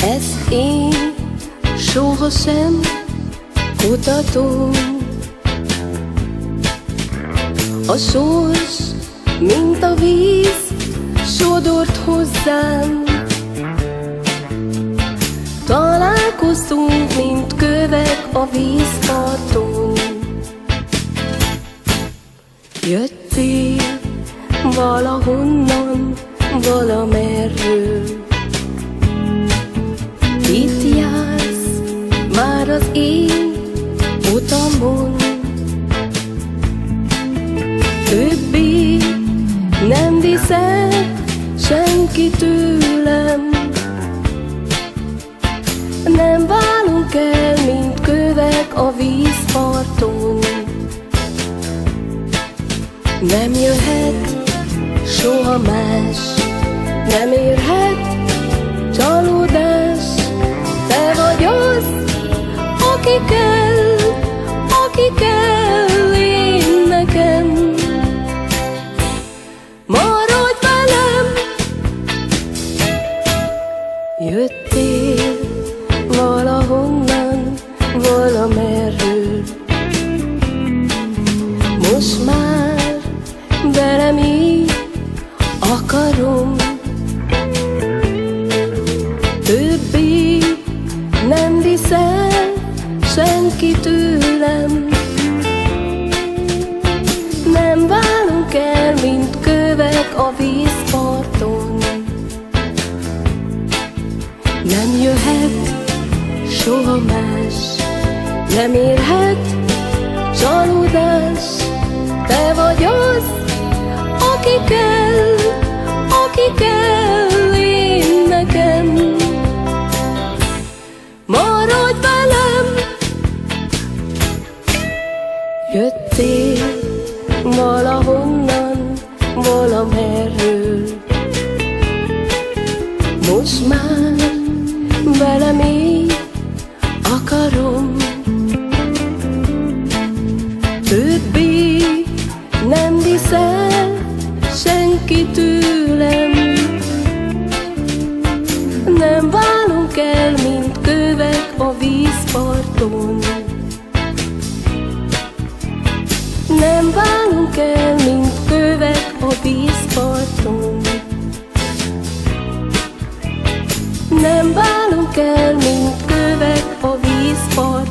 Ezt én sohasem kutatom. A sors, mint a víz, sodort hozzám. Találkoztunk, mint kövek a vízparton. Jöttél valahonnan, valamerről. Itt jársz már az én utamon. Többé nem viszel senki tőlem. Nem válunk el, mint kövek a vízparton. Nem jöhet soha más, nem érhet csalódás. Te vagy az, aki kell én nekem. Maradj velem! Jöttél valahonnan, valamerről. Most már velem így akarom. Többé nem viszel senki tőlem. Nem válunk el, mint kövek a vízparton. Nem jöhet soha más, nem érhet csalódás. Te vagy az, aki kell én nekem. Maradj velem! Jöttél valahonnan, valamerről. Most már velem így akarom. Többé nem viszel senki tőlem. Nem válunk el, mint kövek a vízparton. Nem válunk el, mint kövek a vízparton. Nem válunk el, mint kövek a vízparton.